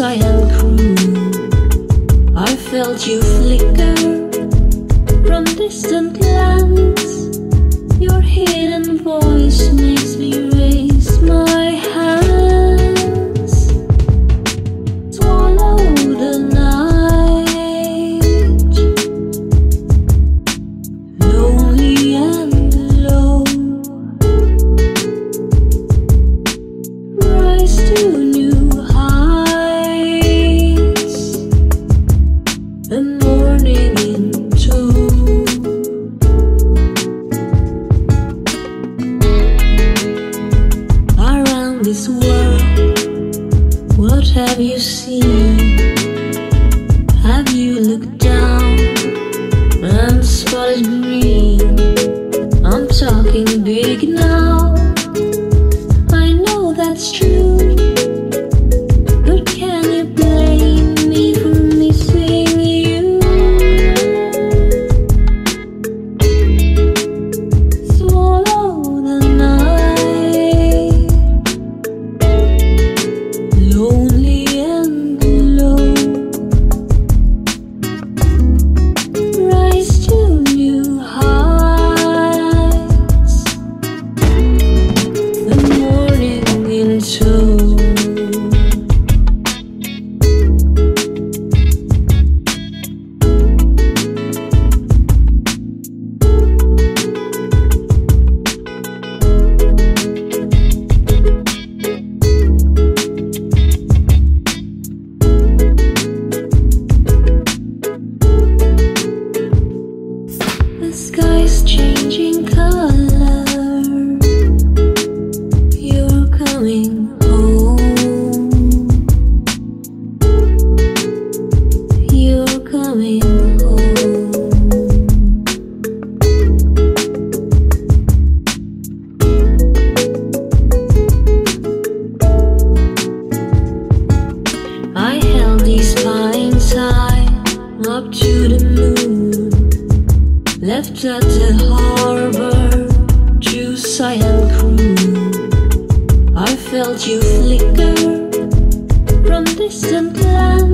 cyan crew. I felt you flicker from distant lands. Your hidden voice makes me raise my hands. Swallow the night, lonely and alone. Rise to new heights, the morning in tow. Around this world, what have you seen? Have you looked down and spotted green? I'm talking big now, I know that's true. But can you blame me for missing you? Swallow the night, lonely and alone. Rise to new heights, the morning in tow. The sky's changing color. You're coming home. You're coming home. I held these pines high up to the moon, left at the harbor, true cyan crew. I felt you flicker from distant lands.